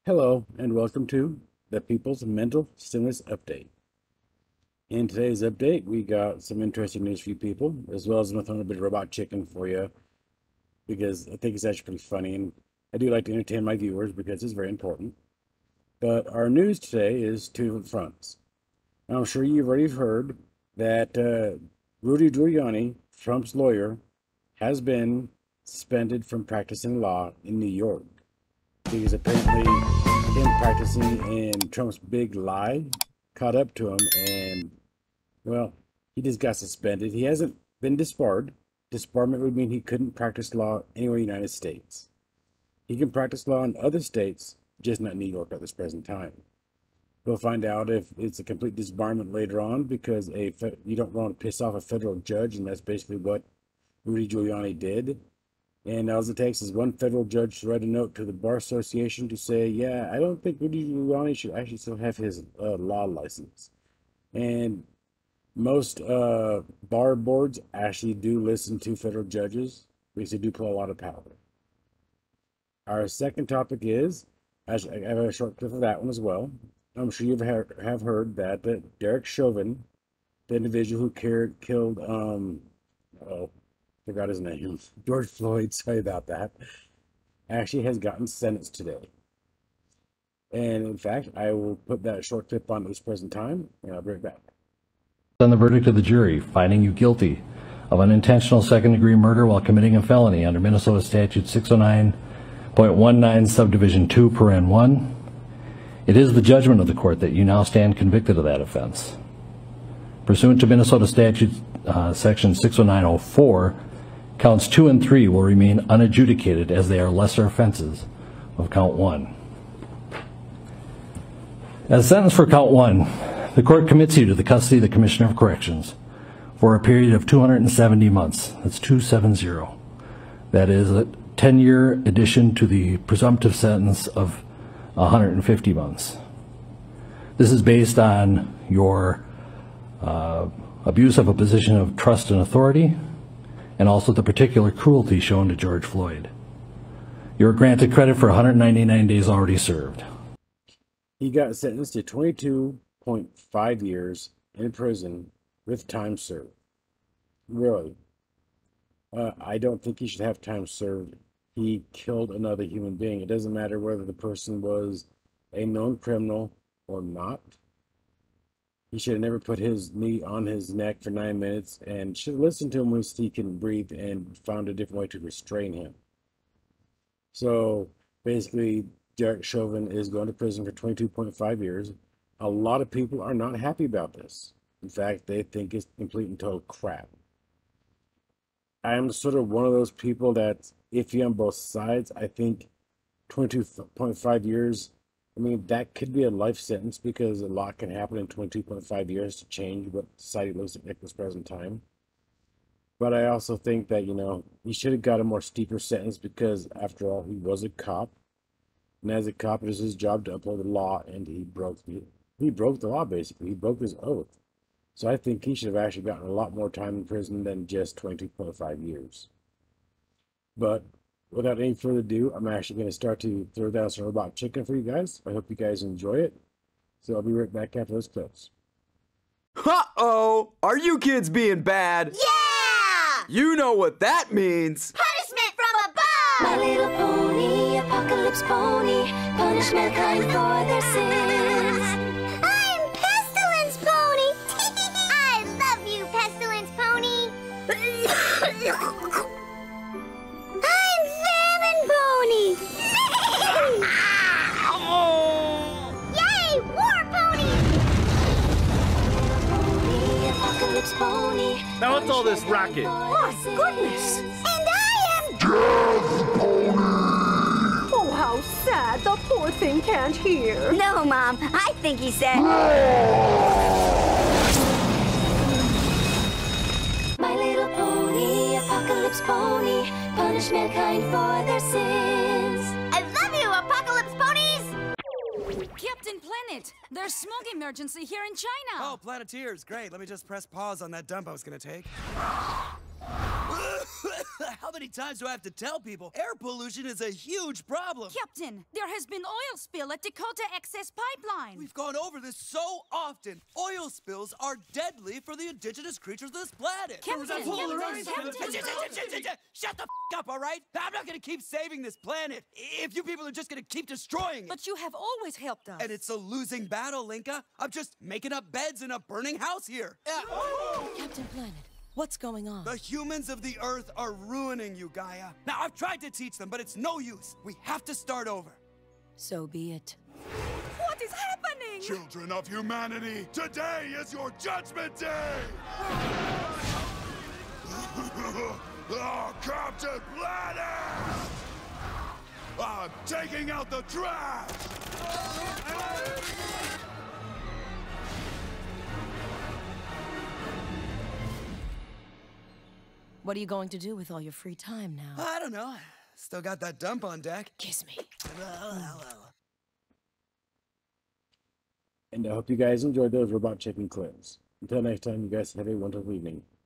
Hello, and welcome to the People's Mental Stimulus Update. In today's update, we got some interesting news for you people, as well as I'm throwing a bit of robot chicken for you, because I think it's actually pretty funny, and I do like to entertain my viewers because it's very important. But our news today is two different fronts. Now, I'm sure you've already heard that Rudy Giuliani, Trump's lawyer, has been suspended from practicing law in New York. Because apparently him practicing and Trump's big lie caught up to him, and well, he just got suspended. He hasn't been disbarred. Disbarment would mean he couldn't practice law anywhere in the United States. He can practice law in other states, just not New York at this present time. We'll find out if it's a complete disbarment later on, because you don't want to piss off a federal judge, and that's basically what Rudy Giuliani did. And all it takes is one federal judge to write a note to the Bar Association to say, yeah, I don't think Rudy Giuliani should actually still have his law license. And most bar boards actually do listen to federal judges because they do put a lot of power. Our second topic is, I have a short clip of that one as well. I'm sure you have heard that Derek Chauvin, the individual who killed, forgot his name, George Floyd, sorry about that, actually has gotten sentenced today. And in fact, I will put that short clip on at this present time, and I'll bring it back. On the verdict of the jury, finding you guilty of unintentional second-degree murder while committing a felony under Minnesota Statute 609.19 subdivision 2, paren 1. It is the judgment of the court that you now stand convicted of that offense. Pursuant to Minnesota Statute section 609.04, counts 2 and 3 will remain unadjudicated as they are lesser offenses of count 1. As sentence for count 1, the court commits you to the custody of the Commissioner of Corrections for a period of 270 months. That's 270. That is a 10-year addition to the presumptive sentence of 150 months. This is based on your abuse of a position of trust and authority, and also the particular cruelty shown to George Floyd. You are granted credit for 199 days already served. He got sentenced to 22.5 years in prison with time served. Really. I don't think he should have time served. He killed another human being. It doesn't matter whether the person was a known criminal or not. He should have never put his knee on his neck for 9 minutes and should have listened to him when he couldn't breathe and found a different way to restrain him. So basically, Derek Chauvin is going to prison for 22.5 years. A lot of people are not happy about this. In fact, they think it's complete and total crap. I am sort of one of those people that's iffy on both sides. I think 22.5 years, I mean, that could be a life sentence because a lot can happen in 22.5 years to change what society looks like at this present time. But I also think that, he should have got a more steeper sentence because, after all, he was a cop. And as a cop, it is his job to uphold the law, and he broke the law, basically. He broke his oath. So I think he should have actually gotten a lot more time in prison than just 22.5 years. But without any further ado, I'm actually going to start to throw down some robot chicken for you guys. I hope you guys enjoy it. So I'll be right back after those clips. Uh-oh! Are you kids being bad? Yeah! You know what that means! Punishment from above! My Little Pony, Apocalypse Pony, punish mankind for their sins. I'm Pestilence Pony! I love you, Pestilence Pony! I'm Famine Pony! Yay, War Pony! Apocalypse Pony. Now what's all this racket? My goodness! And I am Death Pony! Oh, how sad. The poor thing can't hear. No, Mom. I think he said... My Little Pony, Apocalypse Pony, punish mankind for their sins. I love you, Apocalypse Ponies! Captain Planet, there's smoke emergency here in China. Oh, Planeteers, great. Let me just press pause on that dump I was gonna take. How many times do I have to tell people? Air pollution is a huge problem. Captain, there has been oil spill at Dakota Access Pipeline. We've gone over this so often. Oil spills are deadly for the indigenous creatures of this planet. Captain, Shut the up, all right? I'm not gonna keep saving this planet if you people are just gonna keep destroying it. But you have always helped us. And it's a losing battle, Linka. I'm just making up beds in a burning house here. Captain Planet, what's going on? The humans of the Earth are ruining you, Gaia. Now, I've tried to teach them, but it's no use. We have to start over. So be it. What is happening? Children of humanity, today is your judgment day! Oh, Captain Planet! I'm taking out the trash! What are you going to do with all your free time now? I don't know. Still got that dump on deck. Kiss me. And I hope you guys enjoyed those robot chicken clips. Until next time, you guys have a wonderful evening.